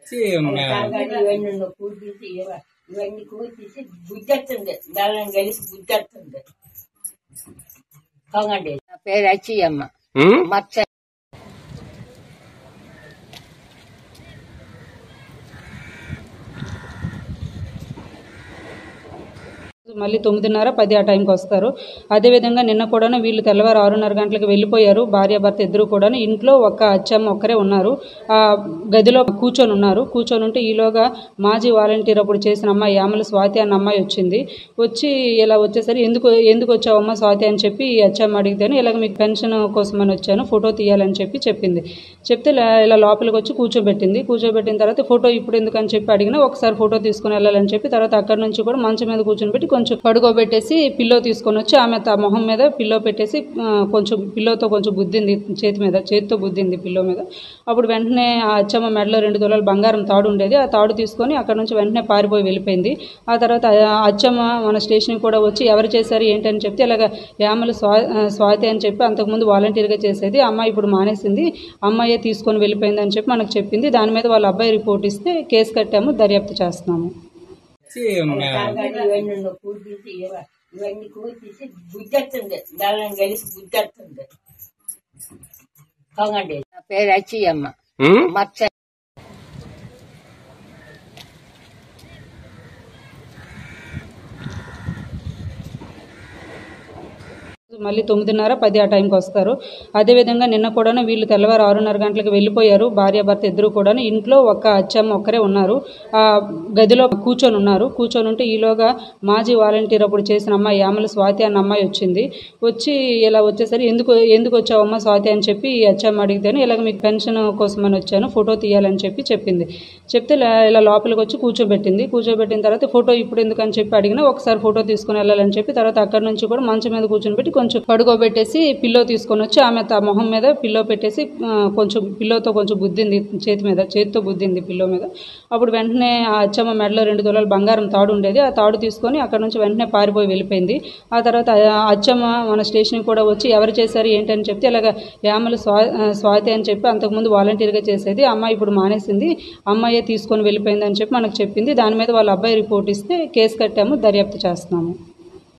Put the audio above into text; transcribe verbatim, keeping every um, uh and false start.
ఇవన్నీ కూర్చి ఇవన్నీ కూర్చేసి బుద్ధెత్తుంది దాని కలిసి బుద్ధెత్తుంది కాంగండి. నా పేరు అచ్చియమ్మ మచ్చ. మళ్ళీ తొమ్మిదిన్నర పది ఆ టైంకి వస్తారు. అదేవిధంగా నిన్న కూడా వీళ్ళు తెల్లవారు ఆరున్నర గంటలకు వెళ్ళిపోయారు. భార్య భర్త ఇద్దరు కూడా. ఇంట్లో ఒక అచ్చమ్మ ఒక్కరే ఉన్నారు. ఆ గదిలో కూర్చొని ఉన్నారు. కూర్చొని ఉంటే ఈలోగా మాజీ వాలంటీర్ అప్పుడు చేసిన అమ్మాయి యామల స్వాతి అన్న అమ్మాయి వచ్చింది. వచ్చి ఇలా వచ్చేసరి ఎందుకు ఎందుకు వచ్చావమ్మ స్వాతి అని చెప్పి ఈ అచ్చమ్మ అడిగితేనే ఇలాగ మీకు పెన్షన్ కోసమని వచ్చాను, ఫోటో తీయాలని చెప్పి చెప్పింది. చెప్తే ఇలా లోపలికి వచ్చి కూర్చోబెట్టింది. కూర్చోబెట్టిన తర్వాత ఫోటో ఇప్పుడు ఎందుకని చెప్పి అడిగినా ఒకసారి ఫోటో తీసుకుని వెళ్ళాలని చెప్పి తర్వాత అక్కడి నుంచి కూడా మంచం మీద కూర్చొని పెట్టి కొంచెం పడుకోబెట్టేసి పిల్లో తీసుకొని వచ్చి ఆమె మొహం మీద పిల్లో పెట్టేసి కొంచెం పిల్లోతో కొంచెం బుద్ధింది, చేతి మీద చేతితో బుద్ధింది పిల్లో మీద. అప్పుడు వెంటనే ఆ అచ్చమ్మ మెడలో రెండు తులాలు బంగారం తాడు ఉండేది. ఆ తాడు తీసుకొని అక్కడ నుంచి వెంటనే పారిపోయి వెళ్ళిపోయింది. ఆ తర్వాత అచ్చమ్మ మన స్టేషన్కి కూడా వచ్చి ఎవరు చేశారు ఏంటని చెప్తే ఇలాగ యామల స్వా స్వాతి అని చెప్పి అంతకుముందు వాలంటీర్గా చేసేది, అమ్మాయి ఇప్పుడు మానేసింది, అమ్మాయే తీసుకొని వెళ్ళిపోయింది అని చెప్పి మనకు చెప్పింది. దాని మీద వాళ్ళ అబ్బాయి రిపోర్ట్ ఇస్తే కేసు కట్టాము, దర్యాప్తు చేస్తున్నాము. ఇవన్నీ కూర్చేసి ఇవన్నీ కూర్చేసి బుద్ధెత్తుంది దాని కలిసి బుద్ధెత్తుంది కాంగండి. నా పేరు అచ్చియమ్మ మచ్చ. మళ్ళీ తొమ్మిదిన్నర పది ఆ టైంకి వస్తారు. అదేవిధంగా నిన్న కూడా వీళ్ళు తెల్లవారు ఆరున్నర గంటలకు వెళ్ళిపోయారు. భార్య భర్త ఇద్దరు కూడా. ఇంట్లో ఒక అచ్చమ్మ ఒక్కరే ఉన్నారు. ఆ గదిలో కూర్చొని ఉన్నారు. కూర్చొని ఉంటే ఈలోగా మాజీ వాలంటీర్ అప్పుడు చేసిన అమ్మాయి యామల స్వాతి అన్న అమ్మాయి వచ్చింది. వచ్చి ఇలా వచ్చేసరి ఎందుకు ఎందుకు వచ్చావమ్మ స్వాతి అని చెప్పి ఈ అచ్చమ్మ అడిగితేనే ఇలాగ మీకు పెన్షన్ కోసమని వచ్చాను, ఫోటో తీయాలని చెప్పి చెప్పింది. చెప్తే ఇలా లోపలికి వచ్చి కూర్చోబెట్టింది. కూర్చోబెట్టిన తర్వాత ఫోటో ఇప్పుడు ఎందుకని చెప్పి అడిగినా ఒకసారి ఫోటో తీసుకుని వెళ్ళాలని చెప్పి తర్వాత అక్కడి నుంచి కూడా మంచం మీద కూర్చొని పెట్టి కొంచెం పడుకోబెట్టేసి పిల్లో తీసుకొని వచ్చి ఆమె మొహం మీద పిల్లో పెట్టేసి కొంచెం పిల్లోతో కొంచెం బుద్ధింది, చేతి మీద చేతితో బుద్ధింది పిల్లో మీద. అప్పుడు వెంటనే ఆ అచ్చమ్మ మెడలో రెండు తులాలు బంగారం తాడు ఉండేది. ఆ తాడు తీసుకొని అక్కడ నుంచి వెంటనే పారిపోయి వెళ్ళిపోయింది. ఆ తర్వాత అచ్చమ్మ మన స్టేషన్కి కూడా వచ్చి ఎవరు చేశారు ఏంటని చెప్తే ఇలాగ యామల స్వా స్వాతి అని చెప్పి అంతకుముందు వాలంటీర్గా చేసేది, అమ్మాయి ఇప్పుడు మానేసింది, అమ్మాయే తీసుకొని వెళ్ళిపోయింది అని చెప్పి మనకు చెప్పింది. దాని మీద వాళ్ళ అబ్బాయి రిపోర్ట్ ఇస్తే కేసు కట్టాము, దర్యాప్తు చేస్తున్నాము.